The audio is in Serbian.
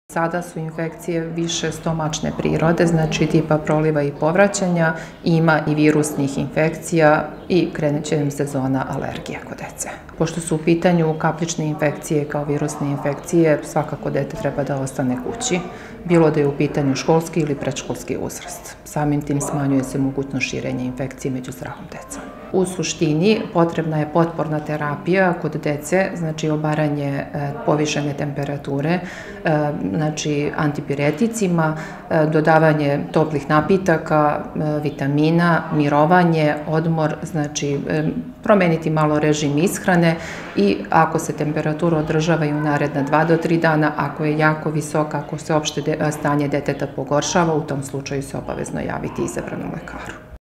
Sada su infekcije više stomačne prirode, znači tipa proliva i povraćanja, ima i virusnih infekcija i krenut će im sezona alergija kod dece. Pošto su u pitanju kaplične infekcije kao virusne infekcije, svakako dete treba da ostane kući, bilo da je u pitanju školski ili predškolski uzrast. Samim tim smanjuje se mogućnost širenja infekcije među zdravom decom. U suštini potrebna je potporna terapija kod dece, znači obaranje povišene temperature, znači antipireticima, dodavanje toplih napitaka, vitamina, mirovanje, odmor, znači promeniti malo režim ishrane i ako se temperatura održava i u naredna 2 do 3 dana, ako je jako visoka, ako se opšte stanje deteta pogoršava, u tom slučaju se obavezno javiti izabranom lekaru.